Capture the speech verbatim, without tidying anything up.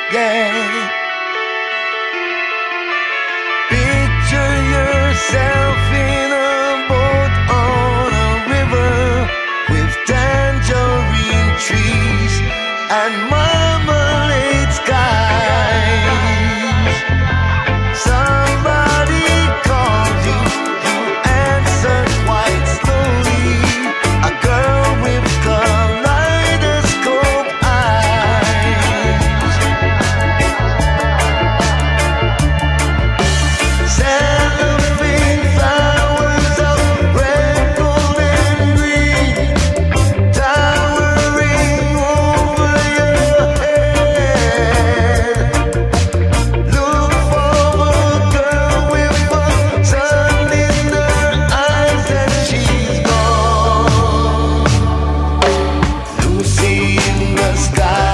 yeah. Picture yourself in a boat on a river with tangerine trees and marmalade skies. Somebody calls you, you answer quite slowly. A girl with kaleidoscope eyes. Cellophane flowers of red, gold, and green, towering over your head. Look for a girl with a sun in her eyes, and she's gone. Lucy in the sky.